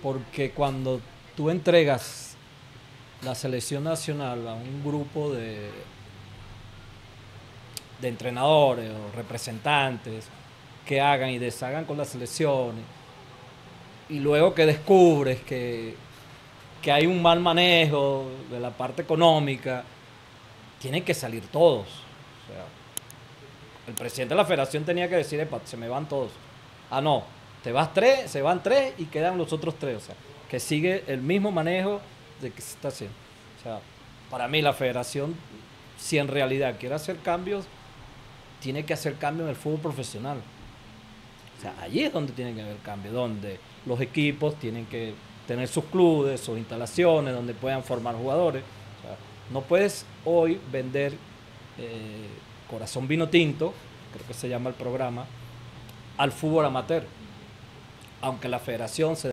porque cuando tú entregas la selección nacional a un grupo de entrenadores o representantes que hagan y deshagan con las selecciones, y luego que descubres que hay un mal manejo de la parte económica, tienen que salir todos. O sea, el presidente de la federación tenía que decir: "Epa, se me van todos". Ah, no, te vas tres, se van tres y quedan los otros tres. O sea, que sigue el mismo manejo de que se está haciendo. O sea, para mí la federación, si en realidad quiere hacer cambios, tiene que hacer cambios en el fútbol profesional. O sea, allí es donde tiene que haber cambio, donde los equipos tienen que tener sus clubes, sus instalaciones, donde puedan formar jugadores. O sea, no puedes hoy vender Corazón Vino Tinto, creo que se llama el programa, al fútbol amateur, aunque la federación se